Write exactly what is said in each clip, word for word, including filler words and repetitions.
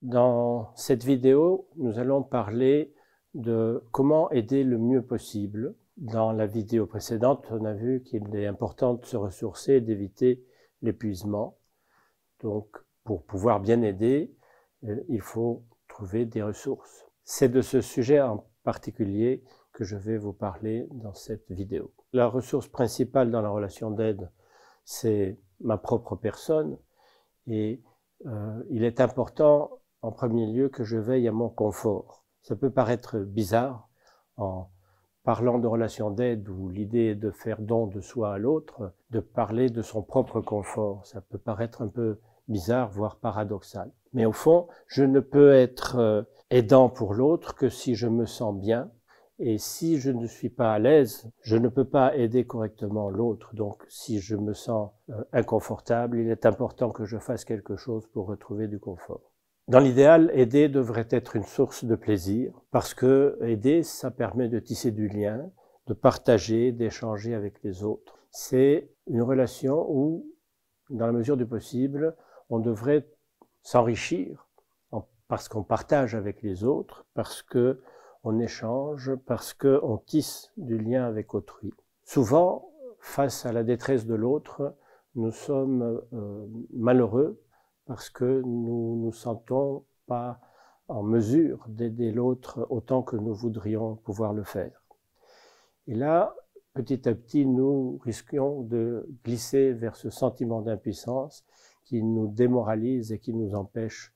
Dans cette vidéo, nous allons parler de comment aider le mieux possible. Dans la vidéo précédente, on a vu qu'il est important de se ressourcer et d'éviter l'épuisement. Donc, pour pouvoir bien aider, euh, il faut trouver des ressources. C'est de ce sujet en particulier que je vais vous parler dans cette vidéo. La ressource principale dans la relation d'aide, c'est ma propre personne, et euh, il est important en premier lieu que je veille à mon confort. Ça peut paraître bizarre en parlant de relation d'aide où l'idée est de faire don de soi à l'autre, de parler de son propre confort. Ça peut paraître un peu bizarre, voire paradoxal. Mais au fond, je ne peux être aidant pour l'autre que si je me sens bien. Et si je ne suis pas à l'aise, je ne peux pas aider correctement l'autre. Donc, si je me sens euh, inconfortable, il est important que je fasse quelque chose pour retrouver du confort. Dans l'idéal, aider devrait être une source de plaisir, parce que aider, ça permet de tisser du lien, de partager, d'échanger avec les autres. C'est une relation où, dans la mesure du possible, on devrait s'enrichir parce qu'on partage avec les autres, parce que on échange, parce qu'on tisse du lien avec autrui. Souvent, face à la détresse de l'autre, nous sommes euh, malheureux parce que nous ne nous sentons pas en mesure d'aider l'autre autant que nous voudrions pouvoir le faire. Et là, petit à petit, nous risquons de glisser vers ce sentiment d'impuissance qui nous démoralise et qui nous empêche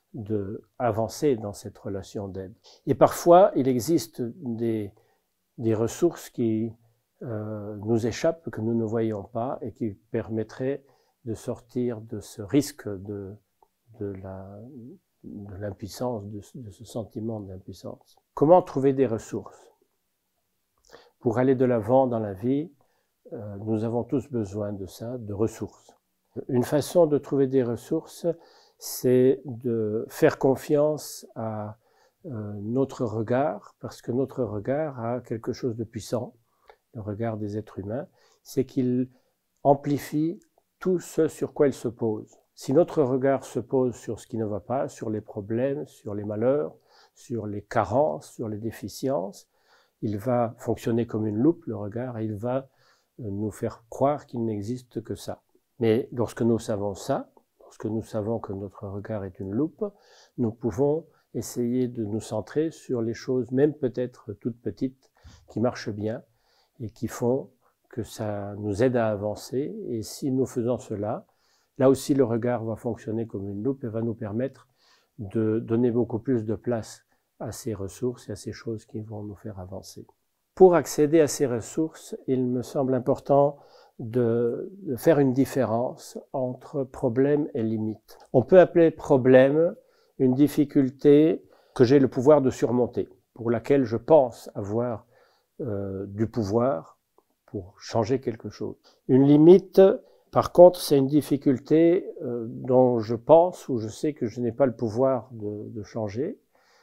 d'avancer dans cette relation d'aide. Et parfois, il existe des, des ressources qui euh, nous échappent, que nous ne voyons pas et qui permettraient de sortir de ce risque de, de la, de l'impuissance, de, de ce sentiment d'impuissance. Comment trouver des ressources? Pour aller de l'avant dans la vie, euh, nous avons tous besoin de ça, de ressources. Une façon de trouver des ressources, c'est de faire confiance à euh, notre regard, parce que notre regard a quelque chose de puissant, le regard des êtres humains, c'est qu'il amplifie tout ce sur quoi il se pose. Si notre regard se pose sur ce qui ne va pas, sur les problèmes, sur les malheurs, sur les carences, sur les déficiences, il va fonctionner comme une loupe, le regard, et il va nous faire croire qu'il n'existe que ça. Mais lorsque nous savons ça, lorsque nous savons que notre regard est une loupe, nous pouvons essayer de nous centrer sur les choses, même peut-être toutes petites, qui marchent bien et qui font que ça nous aide à avancer. Et si nous faisons cela, là aussi le regard va fonctionner comme une loupe et va nous permettre de donner beaucoup plus de place à ces ressources et à ces choses qui vont nous faire avancer. Pour accéder à ces ressources, il me semble important de, de faire une différence entre problème et limite. On peut appeler problème une difficulté que j'ai le pouvoir de surmonter, pour laquelle je pense avoir euh, du pouvoir pour changer quelque chose. Une limite, par contre, c'est une difficulté euh, dont je pense ou je sais que je n'ai pas le pouvoir de, de changer.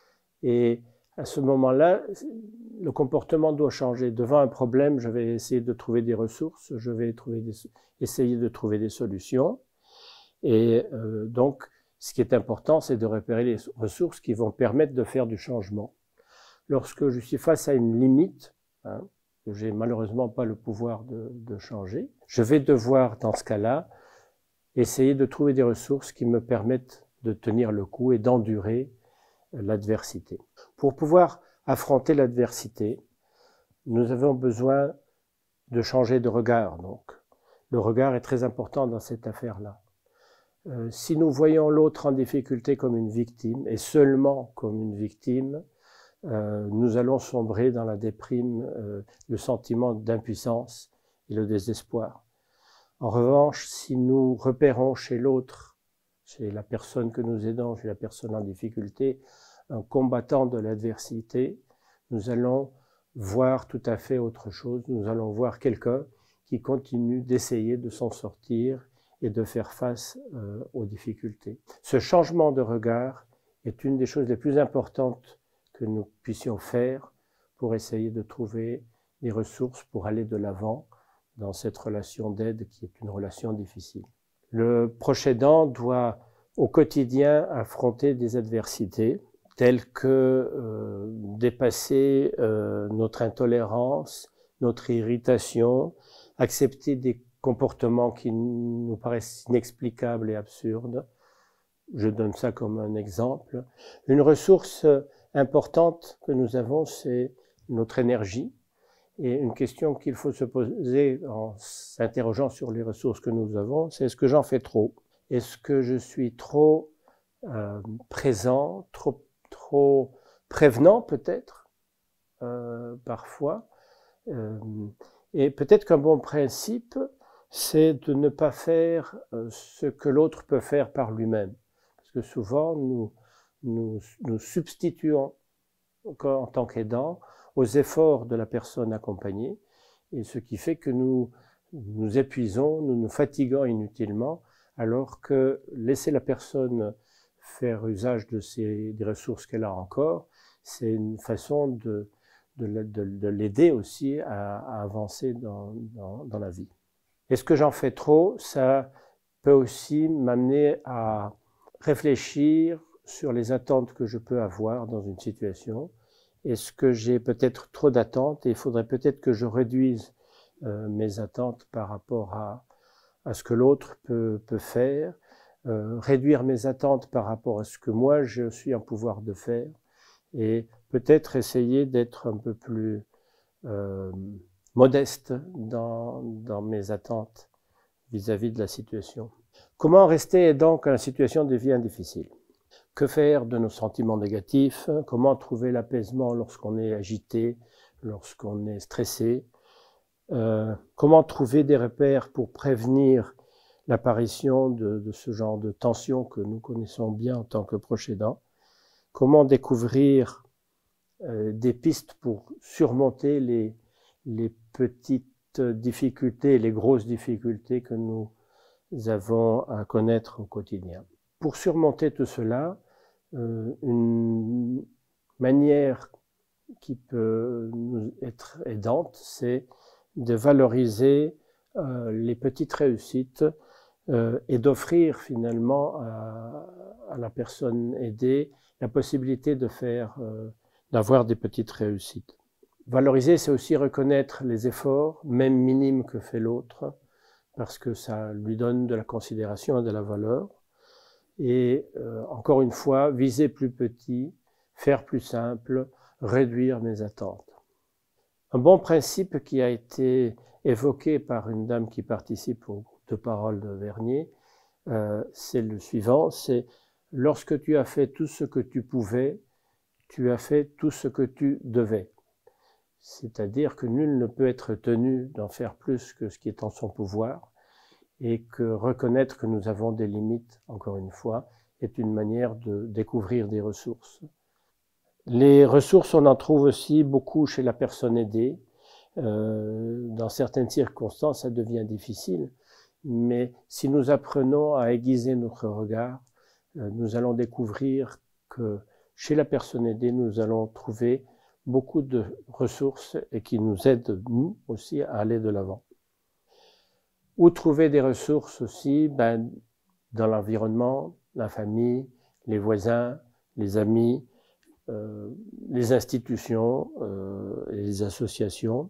Et à ce moment-là, le comportement doit changer. Devant un problème, je vais essayer de trouver des ressources, je vais trouver des, essayer de trouver des solutions. Et euh, donc, ce qui est important, c'est de repérer les ressources qui vont permettre de faire du changement. Lorsque je suis face à une limite, hein, que j'ai malheureusement pas le pouvoir de, de changer, je vais devoir, dans ce cas-là, essayer de trouver des ressources qui me permettent de tenir le coup et d'endurer l'adversité. Pour pouvoir affronter l'adversité, nous avons besoin de changer de regard. Donc, le regard est très important dans cette affaire-là. Euh, si nous voyons l'autre en difficulté comme une victime, et seulement comme une victime, euh, nous allons sombrer dans la déprime, euh, le sentiment d'impuissance et le désespoir. En revanche, si nous repérons chez l'autre, chez la personne que nous aidons, chez la personne en difficulté, un combattant de l'adversité, nous allons voir tout à fait autre chose. Nous allons voir quelqu'un qui continue d'essayer de s'en sortir et de faire face euh, aux difficultés. Ce changement de regard est une des choses les plus importantes que nous puissions faire pour essayer de trouver des ressources pour aller de l'avant dans cette relation d'aide qui est une relation difficile. Le proche aidant doit au quotidien affronter des adversités telles que euh, dépasser euh, notre intolérance, notre irritation, accepter des comportements qui nous paraissent inexplicables et absurdes. Je donne ça comme un exemple. Une ressource importante que nous avons, c'est notre énergie. Et une question qu'il faut se poser en s'interrogeant sur les ressources que nous avons, c'est est-ce que j'en fais trop? Est-ce que je suis trop euh, présent, trop, trop prévenant peut-être, euh, parfois? euh, Et peut-être qu'un bon principe, c'est de ne pas faire euh, ce que l'autre peut faire par lui-même. Parce que souvent, nous nous, nous substituons en tant qu'aidant aux efforts de la personne accompagnée, et ce qui fait que nous nous épuisons, nous nous fatiguons inutilement, alors que laisser la personne faire usage de ses, des ressources qu'elle a encore, c'est une façon de, de, de, de l'aider aussi à, à avancer dans, dans, dans la vie. Est-ce que j'en fais trop? Ça peut aussi m'amener à réfléchir sur les attentes que je peux avoir dans une situation. Est-ce que j'ai peut-être trop d'attentes et il faudrait peut-être que je réduise euh, mes attentes par rapport à, à ce que l'autre peut, peut faire, euh, réduire mes attentes par rapport à ce que moi je suis en pouvoir de faire et peut-être essayer d'être un peu plus euh, modeste dans, dans mes attentes vis-à-vis de la situation. Comment rester aidant quand la situation devient difficile? Que faire de nos sentiments négatifs? Comment trouver l'apaisement lorsqu'on est agité, lorsqu'on est stressé? Euh, comment trouver des repères pour prévenir l'apparition de, de ce genre de tension que nous connaissons bien en tant que proches aidants? Comment découvrir euh, des pistes pour surmonter les, les petites difficultés, les grosses difficultés que nous avons à connaître au quotidien? Pour surmonter tout cela, euh, une manière qui peut nous être aidante, c'est de valoriser euh, les petites réussites euh, et d'offrir finalement à, à la personne aidée la possibilité de faire, euh, d'avoir des petites réussites. Valoriser, c'est aussi reconnaître les efforts, même minimes, que fait l'autre, parce que ça lui donne de la considération et de la valeur. Et euh, encore une fois, viser plus petit, faire plus simple, réduire mes attentes. Un bon principe qui a été évoqué par une dame qui participe au groupe de parole de Vernier, euh, c'est le suivant, c'est lorsque tu as fait tout ce que tu pouvais, tu as fait tout ce que tu devais. C'est-à-dire que nul ne peut être tenu d'en faire plus que ce qui est en son pouvoir, et que reconnaître que nous avons des limites, encore une fois, est une manière de découvrir des ressources. Les ressources, on en trouve aussi beaucoup chez la personne aidée. Euh, dans certaines circonstances, ça devient difficile, mais si nous apprenons à aiguiser notre regard, euh, nous allons découvrir que chez la personne aidée, nous allons trouver beaucoup de ressources et qui nous aident, nous aussi, à aller de l'avant. Où trouver des ressources aussi? Ben, dans l'environnement, la famille, les voisins, les amis, euh, les institutions, euh, et les associations.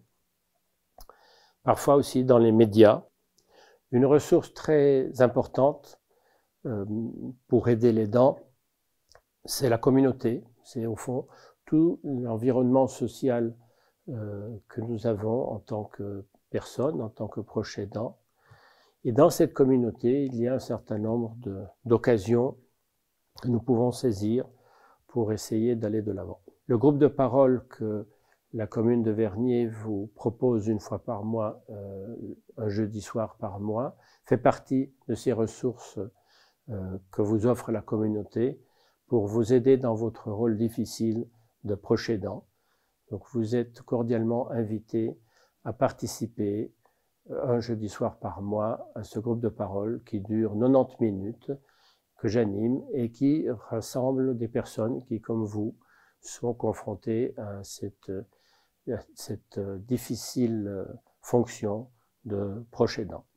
Parfois aussi dans les médias. Une ressource très importante euh, pour aider les aidants, c'est la communauté. C'est au fond tout l'environnement social euh, que nous avons en tant que personne, en tant que proche aidant. Et dans cette communauté, il y a un certain nombre d'occasions que nous pouvons saisir pour essayer d'aller de l'avant. Le groupe de parole que la commune de Vernier vous propose une fois par mois, euh, un jeudi soir par mois, fait partie de ces ressources euh, que vous offre la communauté pour vous aider dans votre rôle difficile de proche aidant. Donc vous êtes cordialement invités à participer un jeudi soir par mois à ce groupe de parole qui dure quatre-vingt-dix minutes, que j'anime et qui rassemble des personnes qui, comme vous, sont confrontées à cette, à cette difficile fonction de proche aidant.